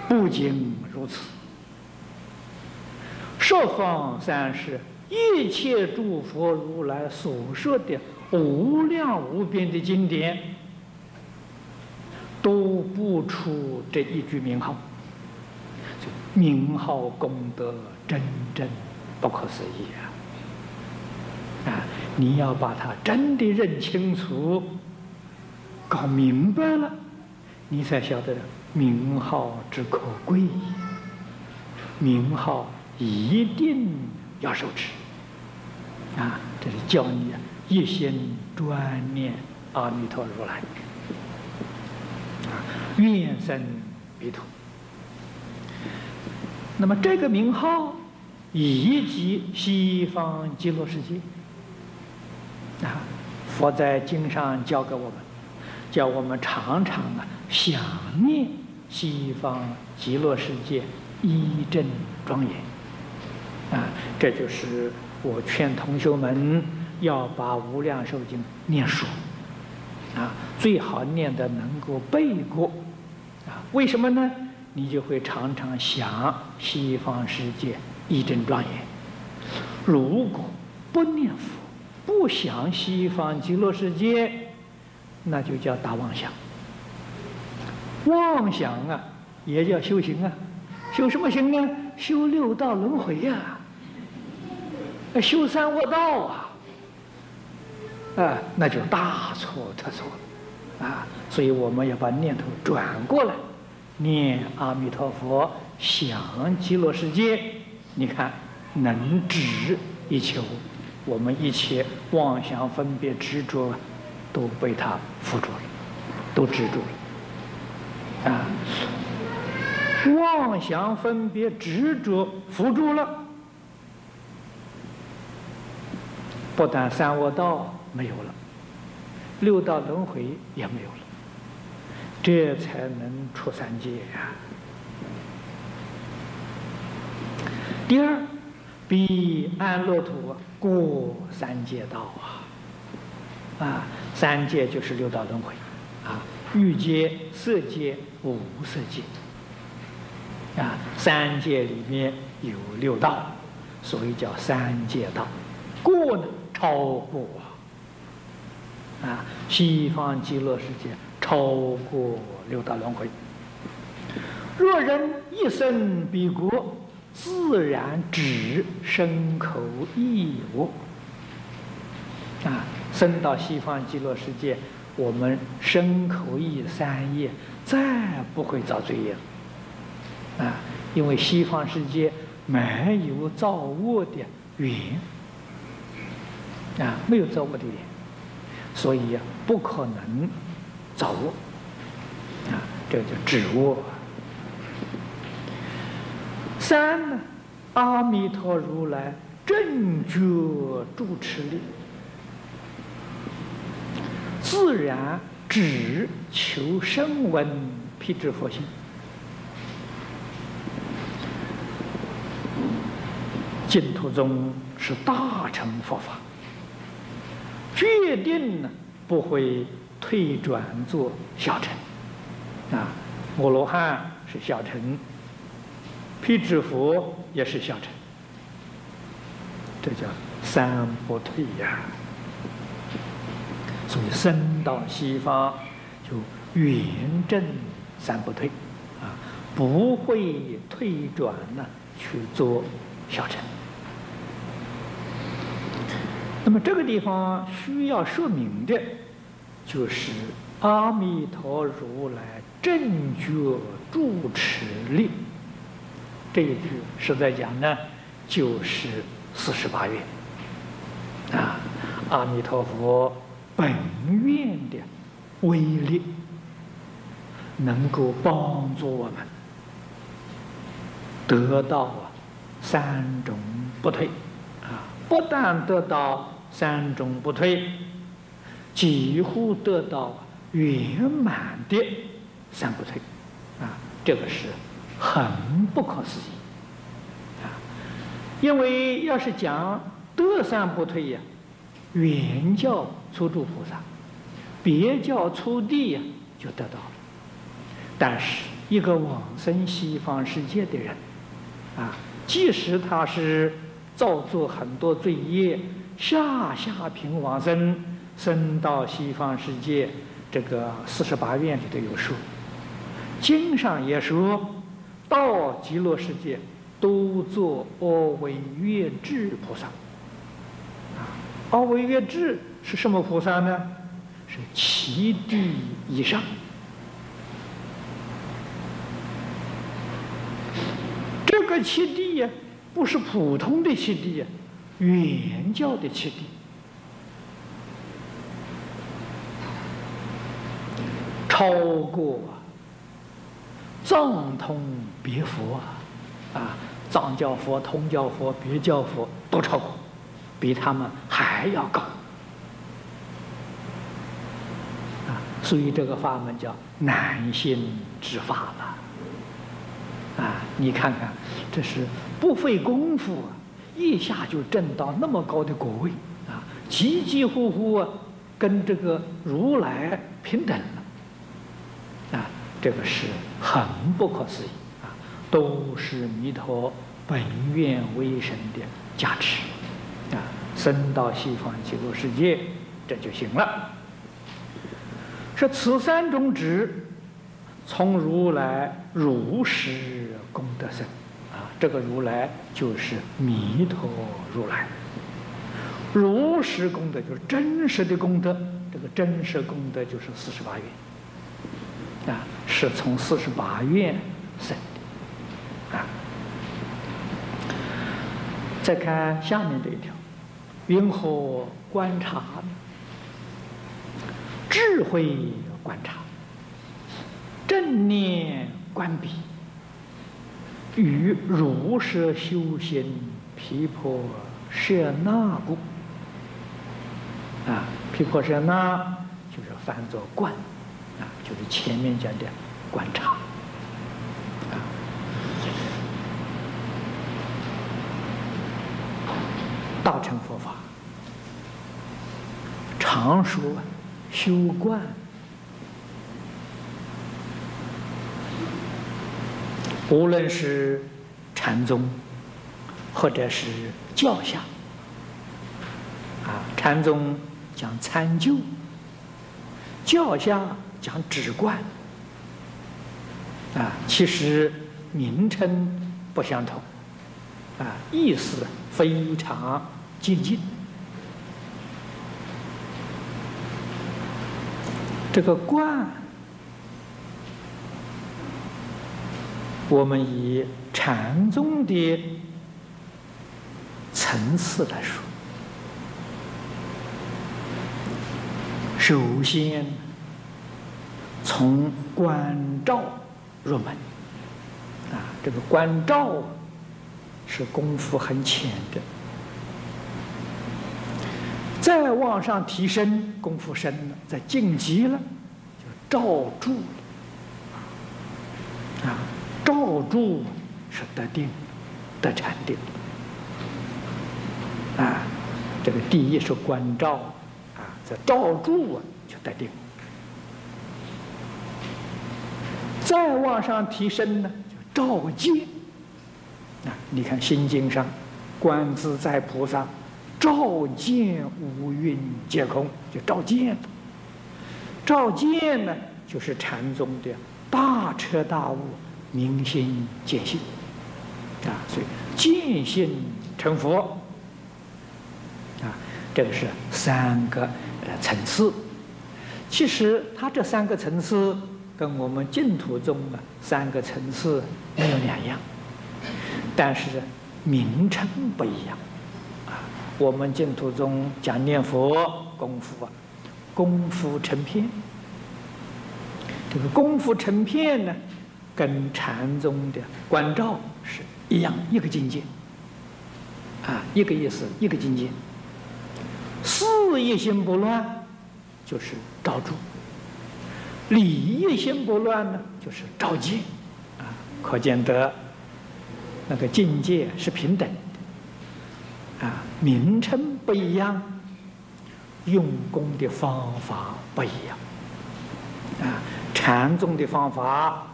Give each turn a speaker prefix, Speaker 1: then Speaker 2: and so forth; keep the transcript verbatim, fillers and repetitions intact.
Speaker 1: 不仅如此，十方三世一切诸佛如来所说的无量无边的经典，都不出这一句名号。名号功德真正不可思议啊！啊，你要把它真的认清楚、搞明白了，你才晓得名号之可贵。名号一定要受持啊！这是教你啊，一心专念阿弥陀如来啊，愿生彼土。那么这个名号以及西方极乐世界啊，佛在经上教给我们，叫我们常常啊想念西方极乐世界一真庄严啊，这就是我劝同学们要把《无量寿经》念熟啊，最好念得能够背过啊。为什么呢？你就会常常想西方世界一真庄严。如果不念佛，不想西方极乐世界，那就叫大妄想。妄想啊，也叫修行啊。修什么行呢？修六道轮回呀、啊，修三恶道啊，啊，那就大错特错了啊！所以我们要把念头转过来。念阿弥陀佛，想极乐世界，你看能止一切物，我们一切妄想分别执着都被他缚住了，都止住了啊！妄想分别执着缚住了，不但三恶道没有了，六道轮回也没有了。这才能出三界呀、啊。第二，彼安乐土过三界道啊！啊，三界就是六道轮回啊，欲界、色界、无色界啊，三界里面有六道，所以叫三界道。过呢，超过啊！啊，西方极乐世界。超过六道轮回。若人一生彼国，自然止身口意我。啊，生到西方极乐世界，我们身口意三业再不会造罪业了。啊，因为西方世界没有造恶的缘。啊，没有造恶的缘，所以不可能造恶啊，这叫止恶。三呢，阿弥陀如来正觉住持力，自然只求声闻辟支佛心。净土宗是大乘佛法，决定呢不会退转做小乘啊，阿罗汉是小乘，辟支佛也是小乘，这叫三不退呀。所以生到西方就圆正三不退啊，不会退转呢去做小乘。那么这个地方需要说明的，就是阿弥陀如来正觉住持力这一句，实在讲呢，就是四十八愿啊，阿弥陀佛本愿的威力，能够帮助我们得到啊三种不退啊，不但得到三种不退，几乎得到圆满的三不退啊，这个是很不可思议啊！因为要是讲得三不退呀，原教初住菩萨，别教初地呀就得到了，但是一个往生西方世界的人，啊，即使他是造作很多罪业，下下品往生，生到西方世界，这个四十八愿里头有说，经上也说，到极乐世界都做阿惟越致菩萨。啊，阿惟越致是什么菩萨呢？是七地以上。这个七地呀，不是普通的七地呀，原教的七地，超过藏通别佛啊，啊，藏教佛、通教佛、别教佛都超过，比他们还要高。啊，所以这个法门叫难信之法了。啊，你看看，这是不费功夫啊，一下就证到那么高的果位啊，几几乎乎啊，跟这个如来平等了。啊，这个是很不可思议啊，都是弥陀本愿威神的加持啊，升到西方极乐世界，这就行了。说此三种指，从如来如实功德生啊，这个如来就是弥陀如来。如实功德就是真实的功德，这个真实功德就是四十八愿啊，是从四十八愿生的啊。再看下面这一条，云何观察呢？智慧观察，正念观彼，与如实修行毗婆舍那故。啊，毗婆舍那就是翻作观，啊，就是前面讲的观察。啊，大乘佛法常说修观，无论是禅宗或者是教下，啊，禅宗讲参究，教下讲止观，啊，其实名称不相同，啊，意思非常接近。这个观，我们以禅宗的层次来说，首先从观照入门啊，这个观照是功夫很浅的，再往上提升，功夫深了，再晋级了，就照住了啊，照住是得定，得禅定啊，这个第一是观照啊，这照住啊就得定，再往上提升呢，就照见啊，你看心经上观自在菩萨照见五蕴皆空，就照见。照见呢，就是禅宗的大彻大悟、明心见性啊，所以见性成佛啊，这个是三个呃层次。其实它这三个层次跟我们净土宗啊三个层次没有两样，但是名称不一样。我们净土宗讲念佛功夫啊，功夫成片。这个功夫成片呢，跟禅宗的观照是一样，一个境界啊，一个意思，一个境界。事一心不乱，就是照住；理一心不乱呢，就是照见啊。可见得那个境界是平等。啊，名称不一样，用功的方法不一样。啊，禅宗的方法